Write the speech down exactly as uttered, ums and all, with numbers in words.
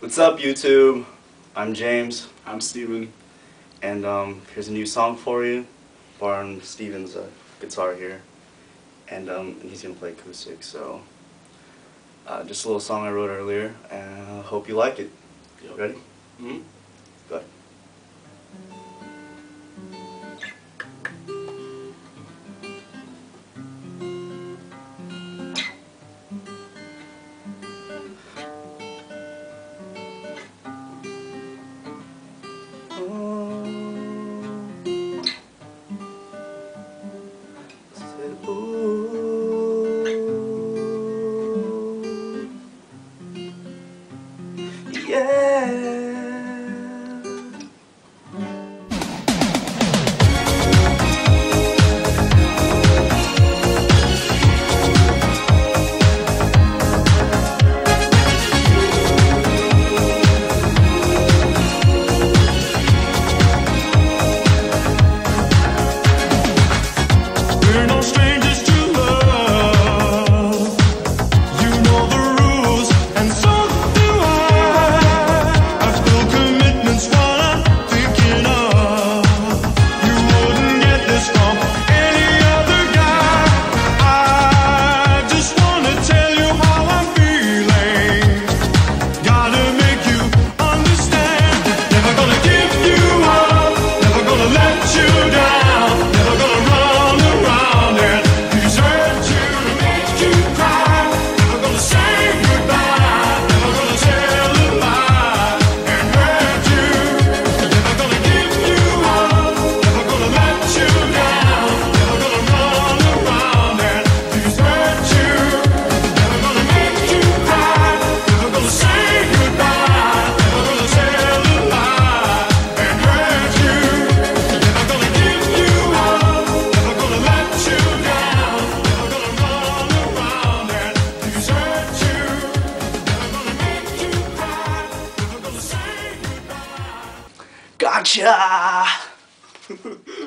What's up, YouTube? I'm James. I'm Steven. And um, here's a new song for you. Borrowing Steven's uh, guitar here. And um, he's gonna play acoustic, so uh, just a little song I wrote earlier, and I hope you like it. Yep. Ready? Mm-hmm. Go ahead. Yeah. We're no strangers to love. You know the rules, and so do I. I feel commitment's what I'm thinking of. You wouldn't get this from any other guy. I just wanna tell you how I'm feeling. Gotta make you understand. Never gonna give you up. Never gonna let you down. Never gonna run around and desert you to make you cry. Never gonna say goodbye. Never gonna tell a lie and hurt you. Never gonna give you up. Never gonna let you down. Never gonna run around and desert you. Never gonna make you cry. Never gonna say goodbye. Never gonna tell a lie and hurt you. Never gonna give you up. Never gonna let you down. Never gonna run around and desert you. Never gonna make you cry. Never gonna say goodbye. Gotcha!